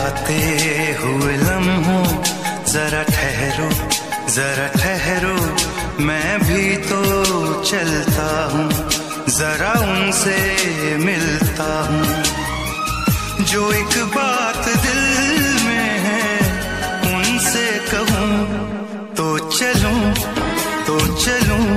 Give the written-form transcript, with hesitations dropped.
जाते हुए लम्हों जरा ठहरो मैं भी तो चलता हूँ, जरा उनसे मिलता हूँ। जो एक बात दिल में है उनसे कहूँ तो चलूं